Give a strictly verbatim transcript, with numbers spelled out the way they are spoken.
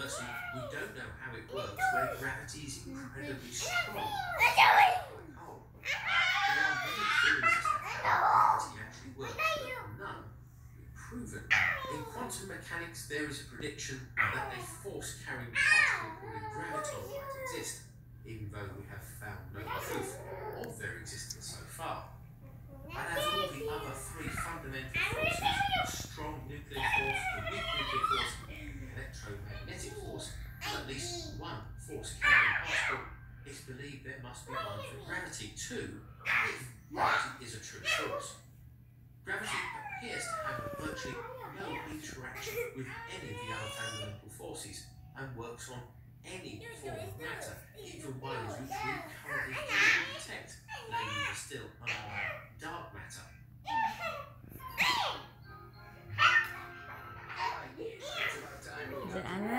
Firstly, we don't know how it works where gravity is incredibly strong. Oh, there are many theories as to how gravity actually works, but none proven. In quantum mechanics, there is a prediction that a force-carrying particle called a graviton might exist, even though we have found no proof of their existence so far. But as all the other three fundamental forces, a strong nuclear force, a weak nuclear force, an electromagnetic force, and at least one force-carrying particle, it's believed there must be one for gravity too, if gravity is a true force. Gravity appears to have virtually no interaction with any of the other fundamental forces and works on any form of matter, even ones which we currently cannot detect, namely the still unknown dark matter. Is it Anna?